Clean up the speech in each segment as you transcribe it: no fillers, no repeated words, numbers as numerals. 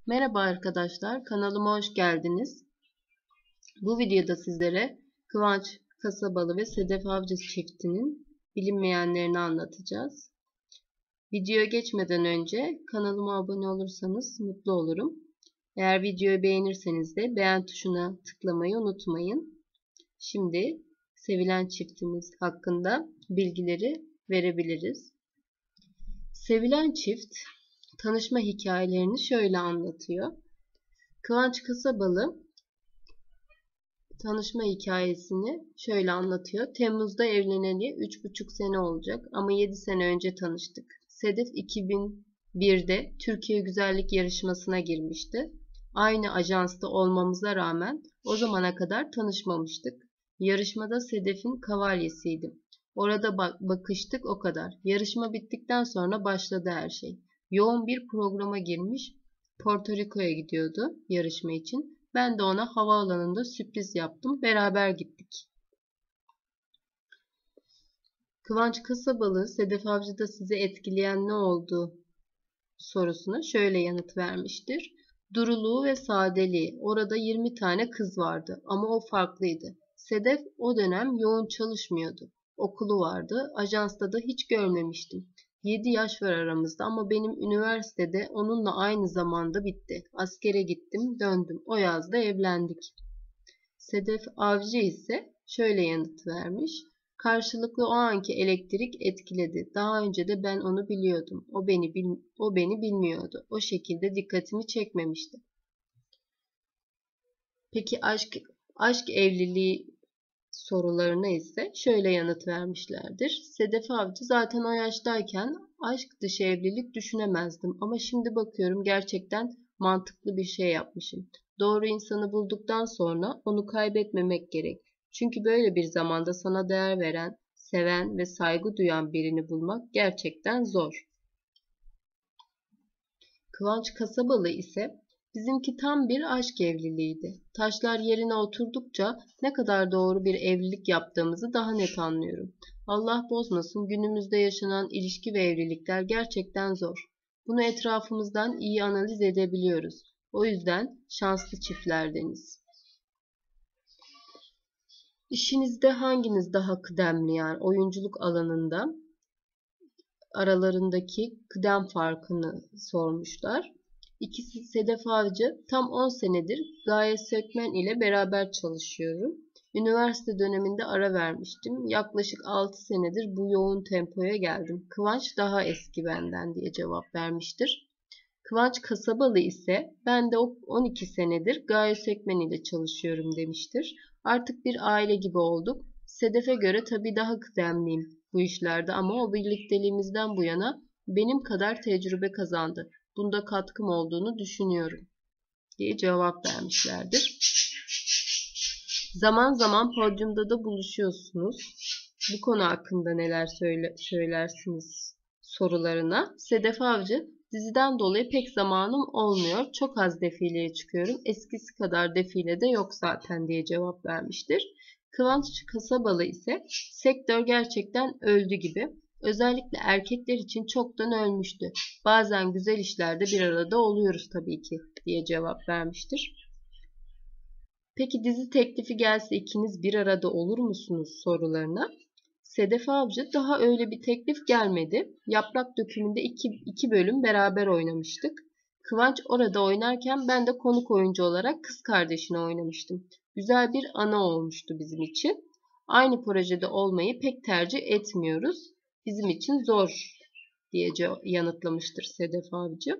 Merhaba arkadaşlar, kanalıma hoş geldiniz. Bu videoda sizlere Kıvanç Kasabalı ve Sedef Avcı çiftinin bilinmeyenlerini anlatacağız. Videoya geçmeden önce kanalıma abone olursanız mutlu olurum. Eğer videoyu beğenirseniz de beğen tuşuna tıklamayı unutmayın. Şimdi sevilen çiftimiz hakkında bilgileri verebiliriz. Sevilen çift tanışma hikayelerini şöyle anlatıyor. Kıvanç Kasabalı tanışma hikayesini şöyle anlatıyor. Temmuz'da evleneli 3,5 sene olacak ama 7 sene önce tanıştık. Sedef 2001'de Türkiye Güzellik Yarışması'na girmişti. Aynı ajansta olmamıza rağmen o zamana kadar tanışmamıştık. Yarışmada Sedef'in kavalyesiydim. Orada bakıştık, o kadar. Yarışma bittikten sonra başladı her şey. Yoğun bir programa girmiş, Porto Rico'ya gidiyordu yarışma için. Ben de ona havaalanında sürpriz yaptım. Beraber gittik. Kıvanç Kasabalı, Sedef Avcı'da sizi etkileyen ne oldu sorusuna şöyle yanıt vermiştir. Duruluğu ve sadeliği. Orada 20 tane kız vardı ama o farklıydı. Sedef o dönem yoğun çalışmıyordu. Okulu vardı. Ajansta da hiç görmemiştim. 7 yaş var aramızda ama benim üniversitede onunla aynı zamanda bitti. Askere gittim, döndüm. O yazda evlendik. Sedef Avcı ise şöyle yanıt vermiş. Karşılıklı o anki elektrik etkiledi. Daha önce de ben onu biliyordum. O beni bilmiyordu. O şekilde dikkatimi çekmemişti. Peki aşk evliliği sorularına ise şöyle yanıt vermişlerdir. Sedef Avcı zaten o yaştayken aşk dışı evlilik düşünemezdim ama şimdi bakıyorum gerçekten mantıklı bir şey yapmışım. Doğru insanı bulduktan sonra onu kaybetmemek gerek. Çünkü böyle bir zamanda sana değer veren, seven ve saygı duyan birini bulmak gerçekten zor. Kıvanç Kasabalı ise bizimki tam bir aşk evliliğiydi. Taşlar yerine oturdukça ne kadar doğru bir evlilik yaptığımızı daha net anlıyorum. Allah bozmasın, günümüzde yaşanan ilişki ve evlilikler gerçekten zor. Bunu etrafımızdan iyi analiz edebiliyoruz. O yüzden şanslı çiftlerdeniz. İşinizde hanginiz daha kıdemli, yani oyunculuk alanında aralarındaki kıdem farkını sormuşlar. İkisi Sedef Avcı. Tam 10 senedir Gaye Sökmen ile beraber çalışıyorum. Üniversite döneminde ara vermiştim. Yaklaşık 6 senedir bu yoğun tempoya geldim. Kıvanç daha eski benden diye cevap vermiştir. Kıvanç Kasabalı ise ben de 12 senedir Gaye Sökmen ile çalışıyorum demiştir. Artık bir aile gibi olduk. Sedef'e göre tabii daha kıdemliyim bu işlerde ama o birlikteliğimizden bu yana benim kadar tecrübe kazandı. Bunda katkım olduğunu düşünüyorum diye cevap vermişlerdir. Zaman zaman podyumda da buluşuyorsunuz. Bu konu hakkında neler söylersiniz sorularına. Sedef Avcı, diziden dolayı pek zamanım olmuyor. Çok az defileye çıkıyorum. Eskisi kadar defile de yok zaten diye cevap vermiştir. Kıvanç Kasabalı ise sektör gerçekten öldü gibi. Özellikle erkekler için çoktan ölmüştü. Bazen güzel işlerde bir arada oluyoruz tabii ki diye cevap vermiştir. Peki dizi teklifi gelse ikiniz bir arada olur musunuz sorularına. Sedef Avcı, daha öyle bir teklif gelmedi. Yaprak Dökümü'nde iki bölüm beraber oynamıştık. Kıvanç orada oynarken ben de konuk oyuncu olarak kız kardeşini oynamıştım. Güzel bir anı olmuştu bizim için. Aynı projede olmayı pek tercih etmiyoruz. Bizim için zor diye yanıtlamıştır Sedef Avcı.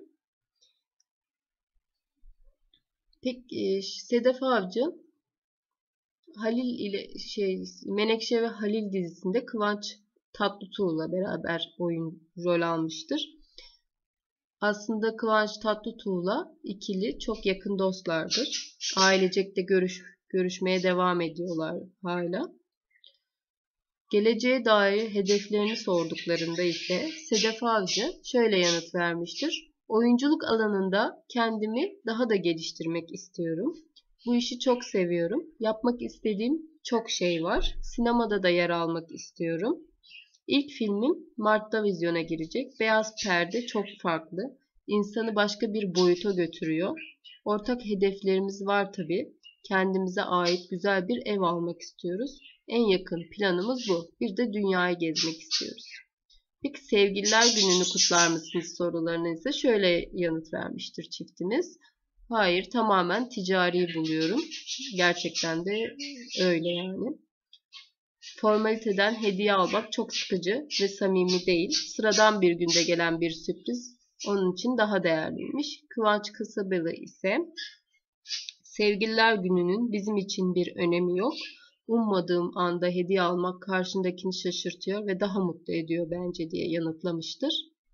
Peki Sedef Avcı Halil ile Menekşe ve Halil dizisinde Kıvanç Tatlıtuğ'la beraber rol almıştır. Aslında Kıvanç Tatlıtuğ'la ikili çok yakın dostlardır. Ailecek de görüşmeye devam ediyorlar hala. Geleceğe dair hedeflerini sorduklarında ise Sedef Avcı şöyle yanıt vermiştir. Oyunculuk alanında kendimi daha da geliştirmek istiyorum. Bu işi çok seviyorum. Yapmak istediğim çok şey var. Sinemada da yer almak istiyorum. İlk filmim Mart'ta vizyona girecek. Beyaz Perde çok farklı. insanı başka bir boyuta götürüyor. Ortak hedeflerimiz var tabii. Kendimize ait güzel bir ev almak istiyoruz. En yakın planımız bu. Bir de dünyayı gezmek istiyoruz. Peki sevgililer gününü kutlar mısınız sorularına ise şöyle yanıt vermiştir çiftimiz. Hayır, tamamen ticari buluyorum. Gerçekten de öyle yani. Formaliteden hediye almak çok sıkıcı ve samimi değil. Sıradan bir günde gelen bir sürpriz onun için daha değerliymiş. Kıvanç Kasabalı ise sevgililer gününün bizim için bir önemi yok. Ummadığım anda hediye almak karşındakini şaşırtıyor ve daha mutlu ediyor bence diye yanıtlamıştır.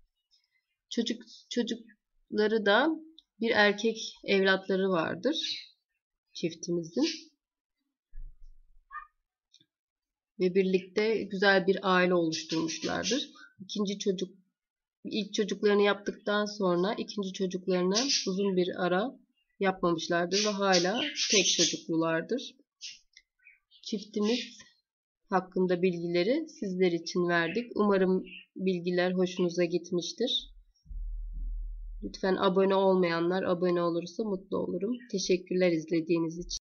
Çocukları da bir erkek evlatları vardır çiftimizin. Ve birlikte güzel bir aile oluşturmuşlardır. İlk çocuklarını yaptıktan sonra ikinci çocuklarına uzun bir ara yapmamışlardır ve hala tek çocuklulardır. Çiftimiz hakkında bilgileri sizler için verdik. Umarım bilgiler hoşunuza gitmiştir. Lütfen abone olmayanlar abone olursa mutlu olurum. Teşekkürler izlediğiniz için.